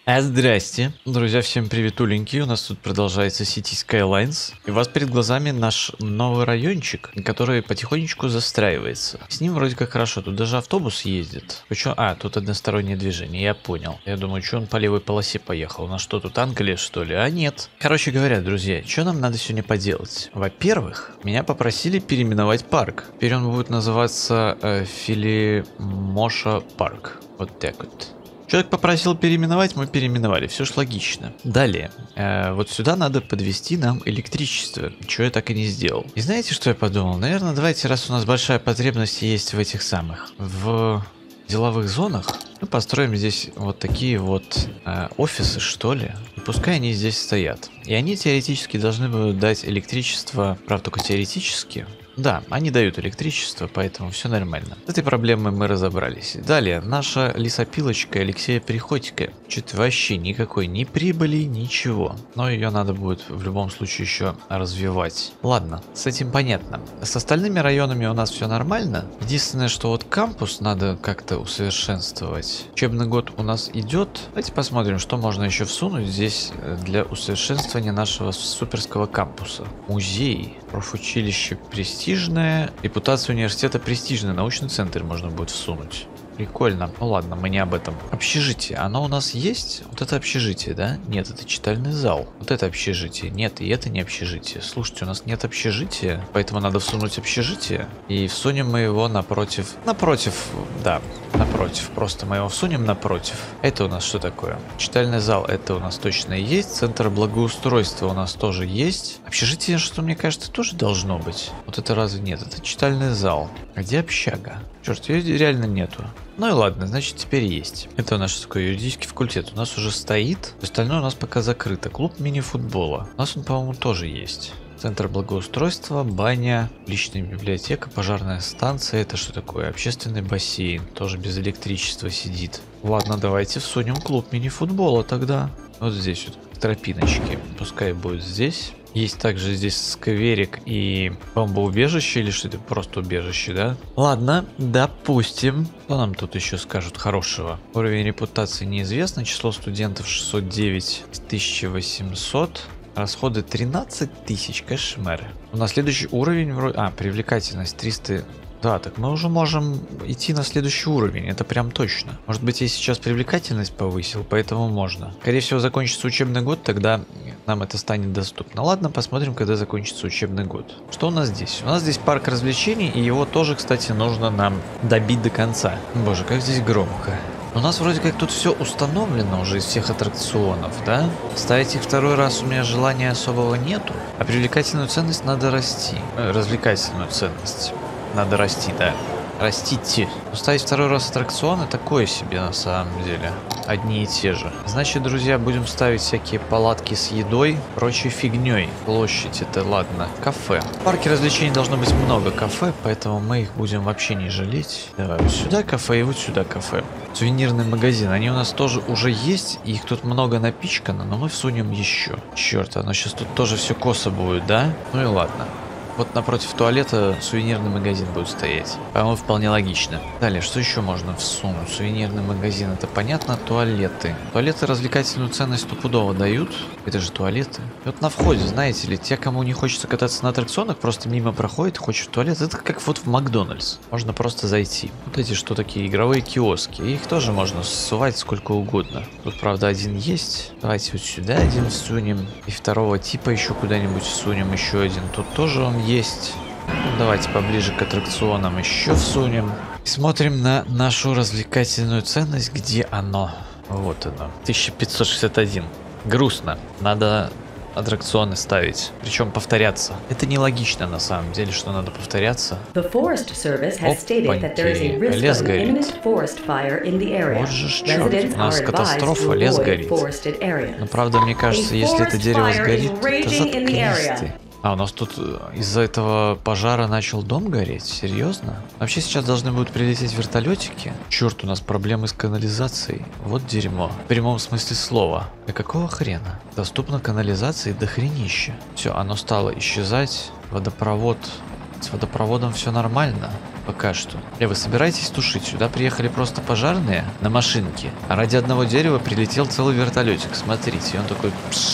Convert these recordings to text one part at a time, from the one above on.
Здрасте, друзья, всем приветуленьки. У нас тут продолжается City Skylines. И у вас перед глазами наш новый райончик, который потихонечку застраивается. С ним вроде как хорошо, тут даже автобус ездит. Причем, тут одностороннее движение, я понял. Я думаю, что он по левой полосе поехал. У нас что, тут Англия, что ли? А нет. Короче говоря, друзья, что нам надо сегодня поделать? Во-первых, меня попросили переименовать парк. Теперь он будет называться Филимоша парк. Вот так вот. Человек попросил переименовать, мы переименовали, все ж логично. Далее, вот сюда надо подвести нам электричество, чего я так и не сделал. И знаете, что я подумал? Наверное, давайте, раз у нас большая потребность есть в этих самых, в деловых зонах, мы построим здесь вот такие вот офисы, что ли. И пускай они здесь стоят. И они теоретически должны будут дать электричество, правда, только теоретически. Да, они дают электричество, поэтому все нормально. С этой проблемой мы разобрались. Далее, наша лесопилочка Алексея Приходько. Что-то вообще никакой ни прибыли, ничего. Но ее надо будет в любом случае еще развивать. Ладно, с этим понятно. С остальными районами у нас все нормально. Единственное, что вот кампус надо как-то усовершенствовать. Учебный год у нас идет. Давайте посмотрим, что можно еще всунуть здесь для усовершенствования нашего суперского кампуса. Музей, профучилище Престиж. Репутация университета престижная, научный центр можно будет всунуть. Прикольно. Ну ладно, мы не об этом. Общежитие. Оно у нас есть? Вот это общежитие, да? Нет, это читальный зал. Вот это общежитие. Нет, и это не общежитие. Слушайте, у нас нет общежития, поэтому надо всунуть общежитие. И всунем мы его напротив. Да, напротив. Просто мы его всунем напротив. Это у нас что такое? Читальный зал. Это у нас точно есть. Центр благоустройства у нас тоже есть. Общежитие, что мне кажется, тоже должно быть. Вот это разве нет? Это читальный зал. А где общага? Черт, ее реально нету. Ну и ладно, значит теперь есть. Это у нас что такое? Юридический факультет. У нас уже стоит. Остальное у нас пока закрыто. Клуб мини-футбола. У нас он, по-моему, тоже есть. Центр благоустройства, баня, личная библиотека, пожарная станция. Это что такое? Общественный бассейн. Тоже без электричества сидит. Ладно, давайте всунем клуб мини-футбола тогда. Вот здесь вот тропиночки. Пускай будет здесь. Есть также здесь скверик и бомбоубежище, или что это просто убежище, да? Ладно, допустим. Что нам тут еще скажут хорошего? Уровень репутации неизвестно, число студентов 609 из 1800. Расходы 13 тысяч, кошмар. У нас следующий уровень вроде... привлекательность 300... Да, так мы уже можем идти на следующий уровень, это прям точно. Может быть, я сейчас привлекательность повысил, поэтому можно. Скорее всего, закончится учебный год, тогда нам это станет доступно. Ладно, посмотрим, когда закончится учебный год. Что у нас здесь? У нас здесь парк развлечений, и его тоже, кстати, нужно нам добить до конца. Боже, как здесь громко. У нас вроде как тут все установлено уже из всех аттракционов, да? Ставить их второй раз у меня желания особого нету. А привлекательную ценность надо расти. Развлекательную ценность. Надо расти, да. Растите. Ставить второй раз аттракционы такое себе на самом деле. Одни и те же. Значит, друзья, будем ставить всякие палатки с едой, прочей фигней. Площадь это ладно. Кафе. В парке развлечений должно быть много кафе, поэтому мы их будем вообще не жалеть. Давай вот сюда кафе и вот сюда кафе. Сувенирный магазин. Они у нас тоже уже есть. Их тут много напичкано, но мы всунем еще. Черт, оно сейчас тут тоже все косо будет, да? Ну и ладно. Вот напротив туалета сувенирный магазин будет стоять. По-моему, вполне логично. Далее, что еще можно всунуть? Сувенирный магазин, это понятно. Туалеты. Туалеты развлекательную ценность стопудово дают. Это же туалеты. И вот на входе, знаете ли, те, кому не хочется кататься на аттракционах, просто мимо проходит, хочет в туалет. Это как вот в Макдональдс. Можно просто зайти. Вот эти что такие игровые киоски. Их тоже можно ссувать сколько угодно. Тут, правда, один есть. Давайте вот сюда один всунем. И второго типа еще куда-нибудь всунем. Еще один. Тут тоже он есть. Ну, давайте поближе к аттракционам еще всунем. Смотрим на нашу развлекательную ценность. Где оно? Вот оно. 1561. Грустно. Надо аттракционы ставить. Причем повторяться. Это нелогично на самом деле, что надо повторяться. Опаньки. Лес горит. Вот же черт. У нас катастрофа. Лес горит. Но правда, мне кажется, если это дерево сгорит, то заткнись ты. А, у нас тут из-за этого пожара начал дом гореть? Серьезно? Вообще сейчас должны будут прилететь вертолетики. Черт, у нас проблемы с канализацией. Вот дерьмо. В прямом смысле слова. А какого хрена? Доступно канализации до хренища. Все, оно стало исчезать. Водопровод С водопроводом все нормально. Пока что. Вы собираетесь тушить? Сюда приехали просто пожарные на машинке. А ради одного дерева прилетел целый вертолетик. Смотрите, и он такой...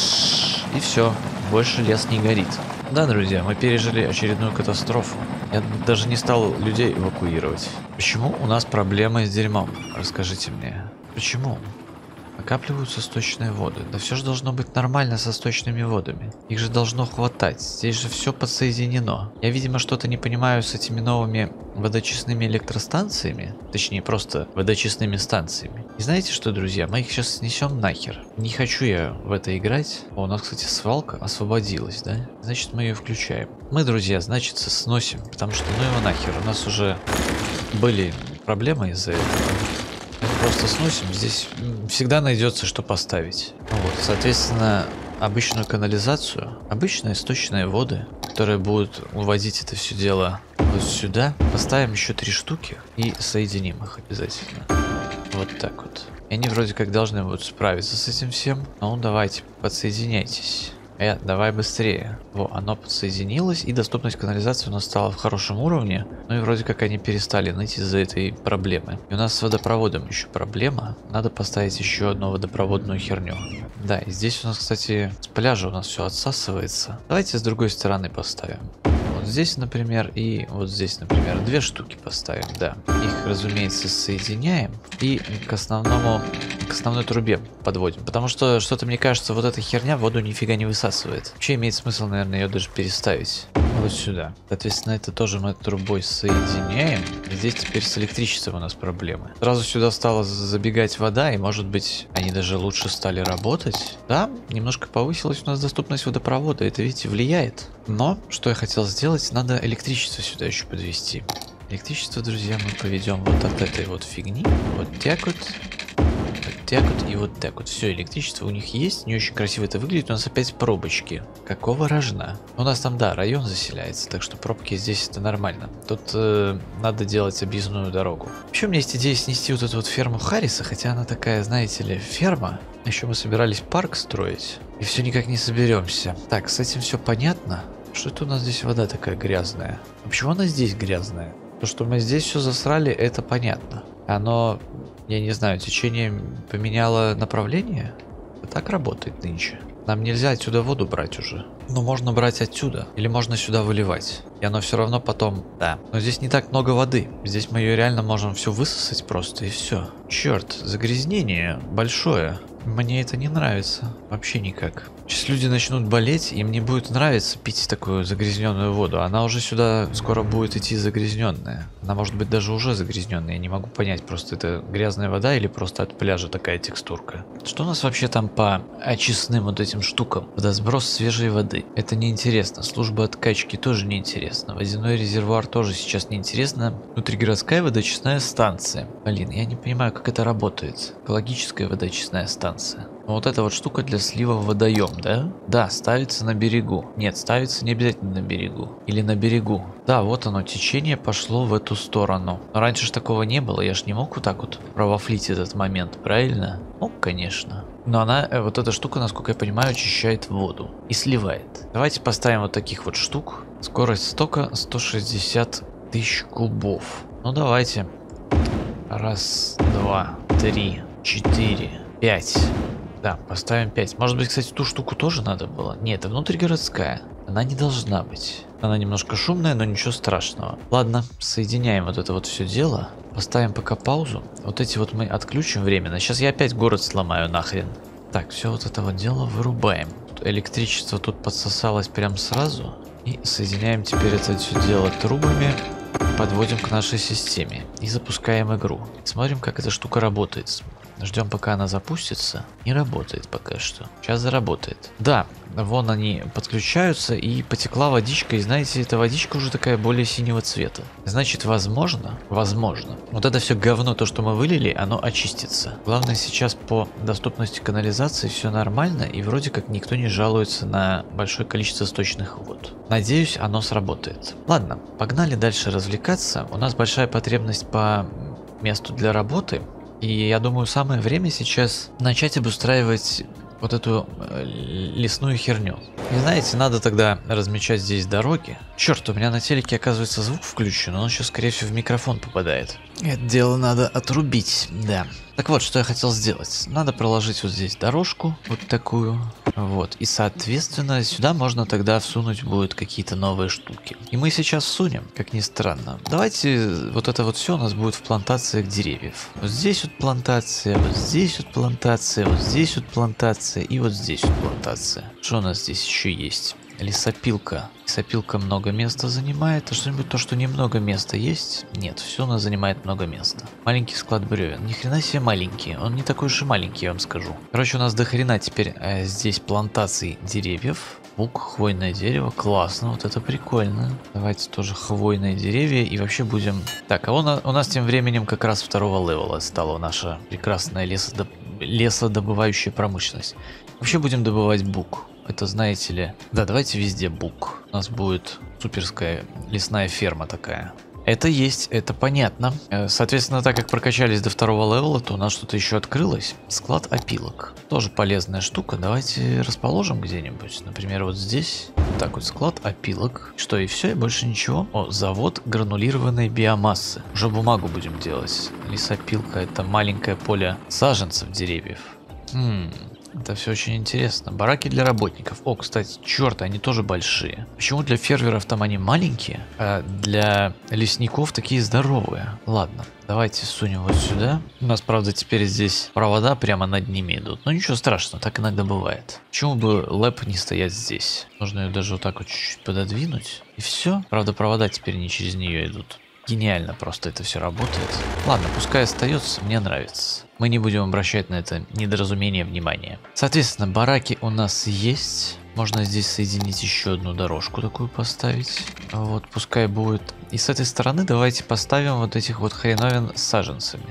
И все. Больше лес не горит. Да, друзья, мы пережили очередную катастрофу. Я даже не стал людей эвакуировать. Почему у нас проблемы с дерьмом? Расскажите мне. Почему? Накапливаются сточные воды. Да все же должно быть нормально со сточными водами. Их же должно хватать. Здесь же все подсоединено. Я, видимо, что-то не понимаю с этими новыми водочистными электростанциями. Точнее, просто водочистными станциями. И знаете что, друзья? Мы их сейчас снесем нахер. Не хочу я в это играть. О, у нас, кстати, свалка освободилась, да? Значит, мы ее включаем. Мы, друзья, значит, сносим. Потому что ну его нахер. У нас уже были проблемы из-за этого. Просто сносим, здесь всегда найдется что поставить. Вот, соответственно, обычную канализацию, обычные сточные воды, которые будут уводить это все дело вот сюда, поставим еще 3 штуки и соединим их обязательно. Вот так вот. И они вроде как должны будут справиться с этим всем. Ну, давайте, подсоединяйтесь. Давай быстрее. Во, оно подсоединилось, и доступность канализации у нас стала в хорошем уровне. Ну и вроде как они перестали ныть из-за этой проблемы. И у нас с водопроводом еще проблема. Надо поставить еще одну водопроводную херню. Да, и здесь у нас, кстати, с пляжа у нас все отсасывается. Давайте с другой стороны поставим. Вот здесь, например, и вот здесь, например, 2 штуки поставим, да. Их, разумеется, соединяем и к основной трубе подводим. Потому что, что-то мне кажется, вот эта херня воду нифига не высасывает. Вообще имеет смысл, наверное, ее даже переставить вот сюда. Соответственно, это тоже мы трубой соединяем. И здесь теперь с электричеством у нас проблемы. Сразу сюда стала забегать вода, и, может быть, они даже лучше стали работать. Да, немножко повысилась у нас доступность водопровода. Это, видите, влияет. Но, что я хотел сделать, надо электричество сюда еще подвести. Электричество, друзья, мы поведем вот от этой вот фигни. Вот так вот. Так вот и вот так вот. Все, электричество у них есть. Не очень красиво это выглядит. У нас опять пробочки. Какого рожна? У нас там, да, район заселяется. Так что пробки здесь это нормально. Тут надо делать объездную дорогу. Вообще у меня есть идея снести вот эту вот ферму Харриса. Хотя она такая, знаете ли, ферма. Еще мы собирались парк строить. И все никак не соберемся. Так, с этим все понятно. Что это у нас здесь вода такая грязная? А почему она здесь грязная? То, что мы здесь все засрали, это понятно. Оно... Я не знаю, течение поменяло направление? Так работает нынче. Нам нельзя отсюда воду брать уже. Но можно брать отсюда. Или можно сюда выливать. И оно все равно потом... Да. Но здесь не так много воды. Здесь мы ее реально можем все высосать просто и все. Черт, загрязнение большое. Мне это не нравится. Вообще никак. Сейчас люди начнут болеть, им не будет нравиться пить такую загрязненную воду. Она уже сюда скоро будет идти загрязненная. Она может быть даже уже загрязненная. Я не могу понять, просто это грязная вода или просто от пляжа такая текстурка. Что у нас вообще там по очистным вот этим штукам? Водосброс свежей воды. Это неинтересно. Служба откачки тоже неинтересно. Водяной резервуар тоже сейчас неинтересно. Внутригородская водочистная станция. Блин, я не понимаю, как это работает. Экологическая водочистная станция. Вот эта вот штука для слива в водоем, да? Да, ставится на берегу. Нет, ставится не обязательно на берегу. Или на берегу. Да, вот оно, течение пошло в эту сторону. Но раньше ж такого не было, я ж не мог вот так вот провафлить этот момент, правильно? Мог, конечно. Но она, вот эта штука, насколько я понимаю, очищает воду и сливает. Давайте поставим вот таких вот штук. Скорость стока 160 тысяч кубов. Ну давайте. 1, 2, 3, 4, 5. Да, поставим 5. Может быть, кстати, ту штуку тоже надо было? Нет, это внутригородская. Она не должна быть. Она немножко шумная, но ничего страшного. Ладно, соединяем вот это вот все дело. Поставим пока паузу. Вот эти вот мы отключим временно. Сейчас я опять город сломаю нахрен. Так, все вот это вот дело вырубаем. Электричество тут подсосалось прям сразу. И соединяем теперь это все дело трубами. Подводим к нашей системе. И запускаем игру. Смотрим, как эта штука работает. Ждем, пока она запустится. Не работает пока что. Сейчас заработает. Да, вон они подключаются, и потекла водичка. И знаете, эта водичка уже такая более синего цвета. Значит, возможно, вот это все говно, то, что мы вылили, оно очистится. Главное, сейчас по доступности канализации все нормально, и вроде как никто не жалуется на большое количество сточных вод. Надеюсь, оно сработает. Ладно, погнали дальше развлекаться. У нас большая потребность по месту для работы. И я думаю, самое время сейчас начать обустраивать вот эту лесную херню. И знаете, надо тогда размечать здесь дороги. Черт, у меня на телеке оказывается звук включен, но он сейчас скорее всего в микрофон попадает. Это дело надо отрубить, да. Так вот, что я хотел сделать. Надо проложить вот здесь дорожку, вот такую. Вот, и соответственно сюда можно тогда всунуть будет какие-то новые штуки. И мы сейчас всунем, как ни странно. Давайте вот это вот все у нас будет в плантациях деревьев. Вот здесь вот плантация, вот здесь вот плантация, вот здесь вот плантация и вот здесь вот плантация. Что у нас здесь еще есть? Лесопилка. Лесопилка много места занимает. А что-нибудь то, что немного места есть? Нет, все у нас занимает много места. Маленький склад бревен. Ни хрена себе маленький. Он не такой уж и маленький, я вам скажу. Короче, у нас до хрена теперь здесь плантации деревьев. Бук, хвойное дерево. Классно, вот это прикольно. Давайте тоже хвойные деревья и вообще будем... Так, а у нас тем временем как раз второго левела стала наша прекрасная лесодобывающая промышленность. Вообще будем добывать бук. Это знаете ли... Да, давайте везде бук. У нас будет суперская лесная ферма такая. Это есть, это понятно. Соответственно, так как прокачались до второго левела, то у нас что-то еще открылось. Склад опилок. Тоже полезная штука. Давайте расположим где-нибудь. Например, вот здесь. Вот так вот склад опилок. Что, и все, и больше ничего? О, завод гранулированной биомассы. Уже бумагу будем делать. Лесопилка — это маленькое поле саженцев деревьев. Это все очень интересно. Бараки для работников. О, кстати, черт, они тоже большие. Почему для фермеров там они маленькие, а для лесников такие здоровые? Ладно, давайте сунем вот сюда. У нас, правда, теперь здесь провода прямо над ними идут. Но ничего страшного, так иногда бывает. Почему бы лэп не стоять здесь? Нужно ее даже вот так вот чуть-чуть пододвинуть. И все. Правда, провода теперь не через нее идут. Гениально просто это все работает. Ладно, пускай остается, мне нравится. Мы не будем обращать на это недоразумение внимания. Соответственно, бараки у нас есть. Можно здесь соединить еще одну дорожку такую поставить. Вот, пускай будет. И с этой стороны давайте поставим вот этих вот хреновин с саженцами.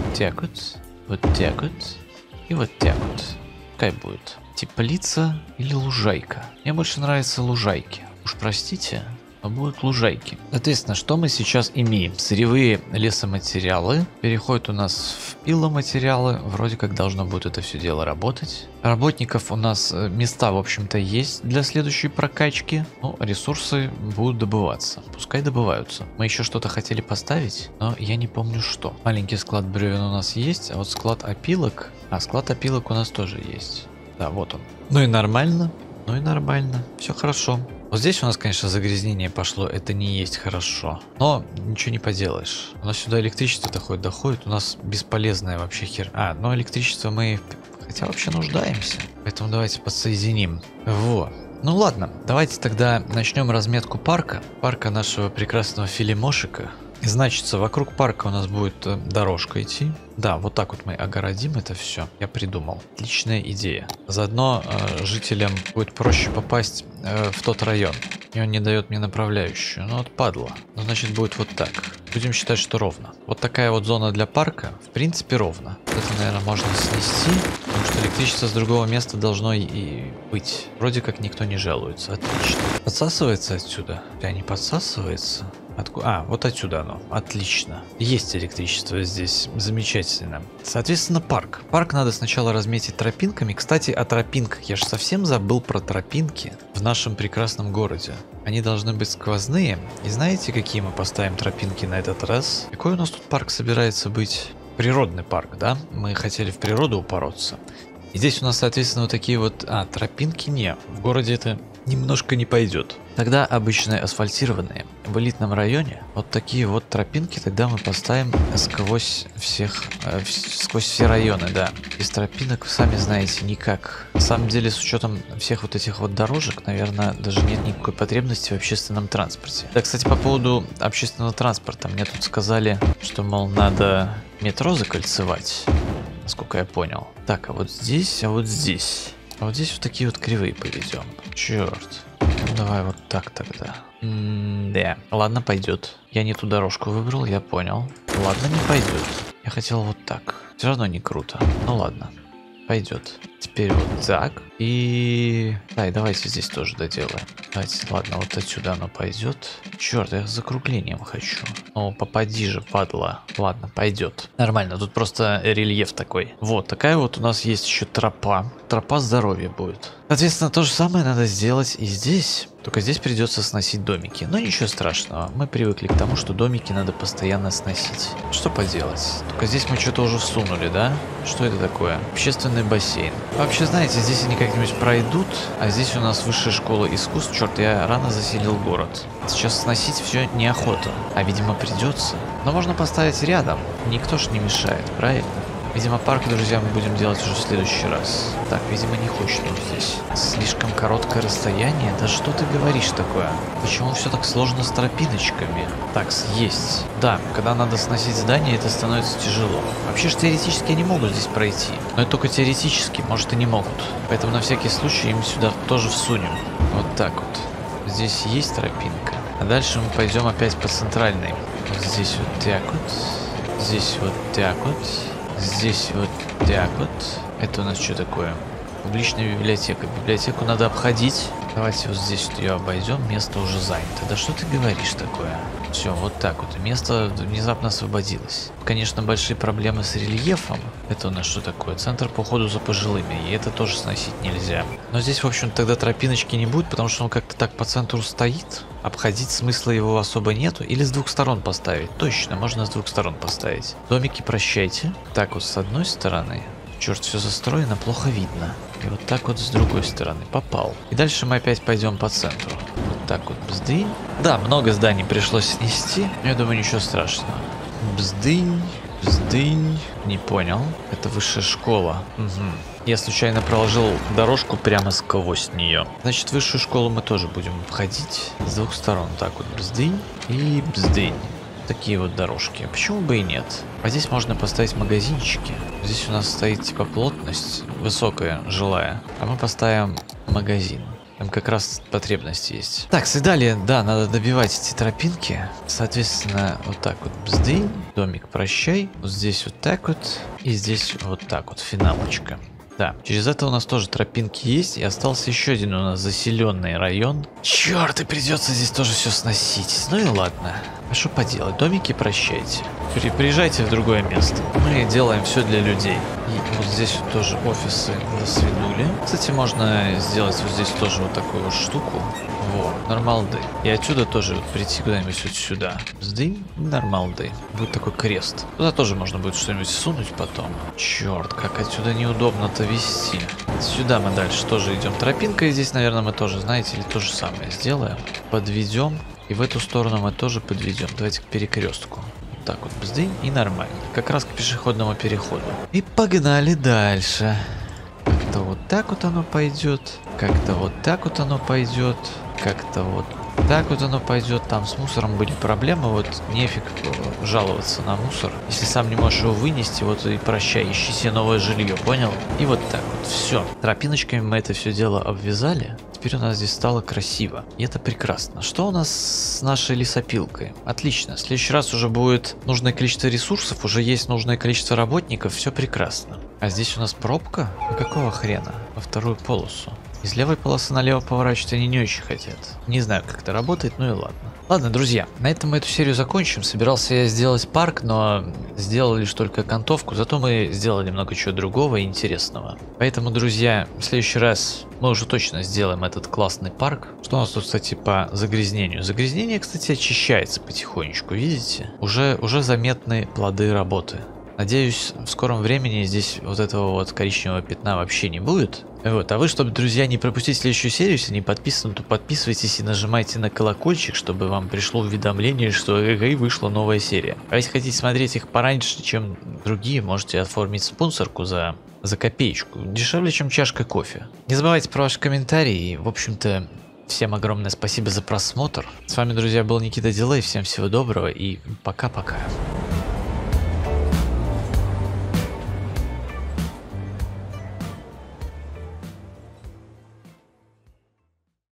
Вот так вот и вот так вот. Пускай будет. Теплица или лужайка. Мне больше нравятся лужайки. Уж простите. Будут лужайки. Соответственно, что мы сейчас имеем? Сырьевые лесоматериалы. Переходят у нас в пиломатериалы. Вроде как должно будет это все дело работать. Работников у нас места, в общем-то, есть для следующей прокачки. Ну, ресурсы будут добываться. Пускай добываются. Мы еще что-то хотели поставить, но я не помню что. Маленький склад бревен у нас есть, а вот склад опилок... А, склад опилок у нас тоже есть. Да, вот он. Ну и нормально. Ну и нормально. Все хорошо. Вот здесь у нас, конечно, загрязнение пошло, это не есть хорошо. Но ничего не поделаешь. У нас сюда электричество доходит, у нас бесполезная вообще хер. А, но электричество мы хотя вообще нуждаемся. Поэтому давайте подсоединим. Вот. Ну ладно, давайте тогда начнем разметку парка. Парка нашего прекрасного филимошика. И значится, вокруг парка у нас будет дорожка идти. Да, вот так вот мы огородим это все. Я придумал. Отличная идея. Заодно жителям будет проще попасть в тот район. И он не дает мне направляющую. Ну, отпадло. Ну, значит, будет вот так. Будем считать, что ровно. Вот такая вот зона для парка. В принципе, ровно. Это, наверное, можно снести. Потому что электричество с другого места должно и быть. Вроде как никто не жалуется. Отлично. Подсасывается отсюда? Да, не подсасывается. А, вот отсюда оно. Отлично. Есть электричество здесь. Замечательно. Соответственно, парк. Парк надо сначала разметить тропинками. Кстати, о тропинках. Я же совсем забыл про тропинки в нашем прекрасном городе. Они должны быть сквозные. И знаете, какие мы поставим тропинки на этот раз? Какой у нас тут парк собирается быть? Природный парк, да? Мы хотели в природу упороться. И здесь у нас, соответственно, вот такие вот... А, тропинки не. В городе это немножко не пойдет. Тогда обычные асфальтированные. В элитном районе вот такие вот тропинки тогда мы поставим сквозь сквозь все районы, да. Без тропинок, сами знаете, никак. На самом деле, с учетом всех вот этих вот дорожек, наверное, даже нет никакой потребности в общественном транспорте. Да, кстати, по поводу общественного транспорта. Мне тут сказали, что, мол, надо метро закольцевать, насколько я понял. Так, а вот здесь, а вот здесь. А вот здесь вот такие вот кривые поведем. Черт. Ну, давай вот так тогда. Да. Ладно, пойдет. Я не ту дорожку выбрал, я понял. Ладно, не пойдет. Я хотел вот так. Все равно не круто. Ну ладно. Пойдет. Теперь вот так. И... Да, и давайте здесь тоже доделаем. Давайте, ладно, вот отсюда оно пойдет. Черт, я с закруглением хочу. О, попади же, падла. Ладно, пойдет. Нормально, тут просто рельеф такой. Вот, такая вот у нас есть еще тропа. тропа здоровья будет. Соответственно, то же самое надо сделать и здесь. Только здесь придется сносить домики. Но ничего страшного. Мы привыкли к тому, что домики надо постоянно сносить. Что поделать? Только здесь мы что-то уже всунули, да? Что это такое? Общественный бассейн. Вообще, знаете, здесь они как-нибудь пройдут. А здесь у нас высшая школа искусств. Черт, я рано заселил город. Сейчас сносить все неохота. А видимо придется. Но можно поставить рядом. Никто ж не мешает, правильно? Видимо, парк, друзья, мы будем делать уже в следующий раз. Так, видимо, не хочет он здесь. Слишком короткое расстояние? Да что ты говоришь такое? Почему все так сложно с тропиночками? Так, есть. Да, когда надо сносить здание, это становится тяжело. Вообще же теоретически они могут здесь пройти. Но это только теоретически, может и не могут. Поэтому на всякий случай им сюда тоже всунем. Вот так вот. Здесь есть тропинка. А дальше мы пойдем опять по центральной. Вот здесь вот так вот. Здесь вот так вот. Здесь вот так вот. Это у нас что такое? Публичная библиотека. Библиотеку надо обходить. Давайте вот здесь вот ее обойдем. Место уже занято. Да что ты говоришь такое? Все, вот так вот. Место внезапно освободилось. Конечно, большие проблемы с рельефом. Это у нас что такое? Центр по уходу за пожилыми. И это тоже сносить нельзя. Но здесь, в общем, тогда тропиночки не будет, потому что он как-то так по центру стоит. Обходить смысла его особо нету. Или с двух сторон поставить. Точно, можно с двух сторон поставить. Домики прощайте. Так вот с одной стороны. Черт, все застроено, плохо видно. И вот так вот с другой стороны. Попал. И дальше мы опять пойдем по центру. Вот так вот бздынь. Да, много зданий пришлось снести. Я думаю, ничего страшного. Бздынь. Бздынь. Не понял. Это высшая школа. Угу. Я случайно проложил дорожку прямо сквозь нее. Значит, высшую школу мы тоже будем обходить с двух сторон. Так вот, бздынь и бздынь. Такие вот дорожки. Почему бы и нет? А здесь можно поставить магазинчики. Здесь у нас стоит типа плотность высокая, жилая. А мы поставим магазин. Там как раз потребность есть. Так, и далее, да, надо добивать эти тропинки. Соответственно, вот так вот бздынь. Домик прощай. Вот здесь вот так вот. И здесь вот так вот финалочка. Да, через это у нас тоже тропинки есть, и остался еще один у нас заселенный район. Черт, и придется здесь тоже все сносить. Ну и ладно. А что поделать, домики прощайте. Приезжайте в другое место. Мы делаем все для людей. И вот здесь вот тоже офисы досвидули. Кстати, можно сделать вот здесь тоже вот такую вот штуку. Вот, нормалды. И отсюда тоже вот прийти куда-нибудь вот сюда. Сдынь, нормалды. Будет такой крест. Туда тоже можно будет что-нибудь сунуть потом. Черт, как отсюда неудобно-то вести. Сюда мы дальше тоже идем. Тропинкой здесь, наверное, мы тоже, знаете, ли то же самое сделаем. Подведем. И в эту сторону мы тоже подведем. Давайте к перекрестку. Вот так вот, бздынь, и нормально. Как раз к пешеходному переходу. И погнали дальше. Как-то вот так вот оно пойдет. Как-то вот так вот оно пойдет. Как-то вот так вот оно пойдет. Там с мусором были проблемы. Вот нефиг жаловаться на мусор. Если сам не можешь его вынести, вот и прощай, ищи себе новое жилье, понял? И вот так вот, все. Тропиночками мы это все дело обвязали. Теперь у нас здесь стало красиво. И это прекрасно. Что у нас с нашей лесопилкой? Отлично. В следующий раз уже будет нужное количество ресурсов, уже есть нужное количество работников. Все прекрасно. А здесь у нас пробка? Ну какого хрена? Во вторую полосу. Из левой полосы налево поворачивать они не очень хотят. Не знаю, как это работает, ну и ладно. Ладно, друзья, на этом мы эту серию закончим. Собирался я сделать парк, но сделал лишь только окантовку. Зато мы сделали много чего другого и интересного. Поэтому, друзья, в следующий раз мы уже точно сделаем этот классный парк. Что у нас тут, кстати, по загрязнению? Загрязнение, кстати, очищается потихонечку, видите? Уже заметны плоды работы. Надеюсь, в скором времени здесь вот этого вот коричневого пятна вообще не будет. Вот, а вы, чтобы, друзья, не пропустить следующую серию, если не подписаны, то подписывайтесь и нажимайте на колокольчик, чтобы вам пришло уведомление, что вышла новая серия. А если хотите смотреть их пораньше, чем другие, можете оформить спонсорку за копеечку. Дешевле, чем чашка кофе. Не забывайте про ваши комментарии. И, в общем-то, всем огромное спасибо за просмотр. С вами, друзья, был Никита Дилей. Всем всего доброго и пока-пока.